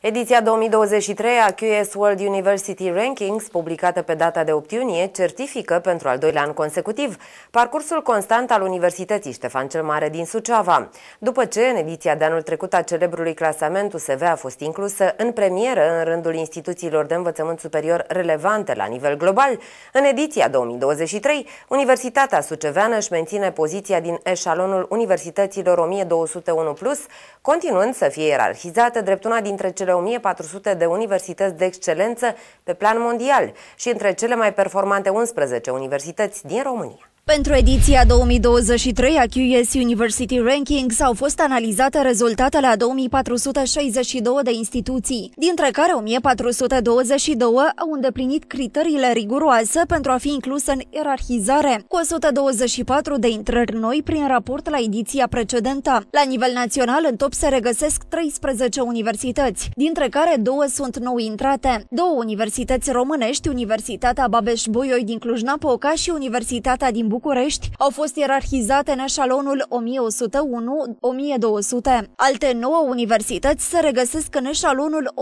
Ediția 2023 a QS World University Rankings, publicată pe data de 8 iunie, certifică pentru al doilea an consecutiv parcursul constant al Universității Ștefan cel Mare din Suceava. După ce în ediția de anul trecut a celebrului clasament USV a fost inclusă în premieră în rândul instituțiilor de învățământ superior relevante la nivel global, în ediția 2023, Universitatea Suceveană își menține poziția din eșalonul universităților 1201+, continuând să fie ierarhizată drept una dintre cele 1400 de universități de excelență pe plan mondial și între cele mai performante 11 universități din România. Pentru ediția 2023 a QS University Rankings au fost analizate rezultatele a 2462 de instituții, dintre care 1422 au îndeplinit criteriile riguroase pentru a fi incluse în ierarhizare, cu 124 de intrări noi prin raport la ediția precedentă. La nivel național, în top se regăsesc 13 universități, dintre care 2 sunt nou intrate, 2 universități românești, Universitatea Babeș-Bolyai din Cluj-Napoca și Universitatea din București, au fost ierarhizate în eșalonul 1101-1200. Alte 9 universități se regăsesc în eșalonul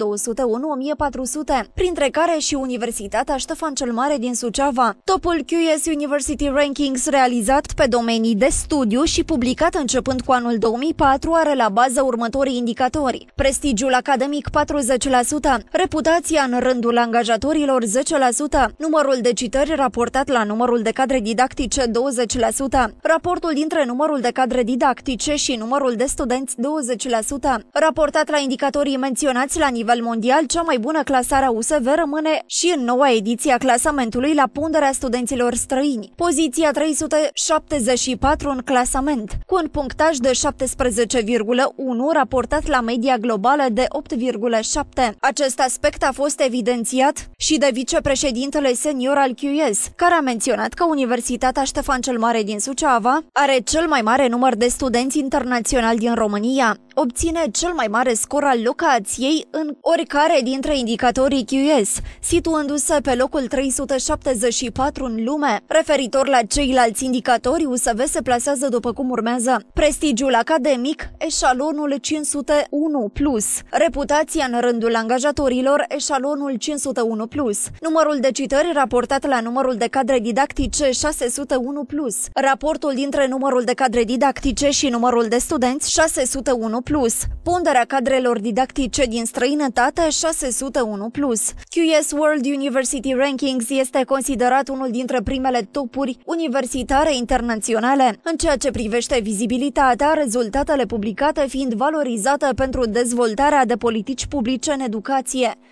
1201-1400, printre care și Universitatea Ștefan cel Mare din Suceava. Topul QS University Rankings, realizat pe domenii de studiu și publicat începând cu anul 2004, are la bază următorii indicatori: prestigiul academic 40%, reputația în rândul angajatorilor 10%, numărul de citări raportat la numărul de cadre didactice 20%, raportul dintre numărul de cadre didactice și numărul de studenți 20%. Raportat la indicatorii menționați la nivel mondial, cea mai bună clasare a USV rămâne și în noua ediție a clasamentului la ponderea studenților străini, poziția 374 în clasament, cu un punctaj de 17,1 raportat la media globală de 8,7. Acest aspect a fost evidențiat și de vicepreședintele senior al QS, care a menționat că Universitatea Ștefan cel Mare din Suceava are cel mai mare număr de studenți internaționali din România, obține cel mai mare scor al locației în oricare dintre indicatorii QS, situându-se pe locul 374 în lume. Referitor la ceilalți indicatori, USV se plasează după cum urmează: prestigiul academic, eșalonul 501+, reputația în rândul angajatorilor, eșalonul 501+, numărul de citări raportat la numărul de cadre didactice 601+, raportul dintre numărul de cadre didactice și numărul de studenți 601+, ponderea cadrelor didactice din străinătate 601+. QS World University Rankings este considerat unul dintre primele topuri universitare internaționale în ceea ce privește vizibilitatea, rezultatele publicate fiind valorizate pentru dezvoltarea de politici publice în educație.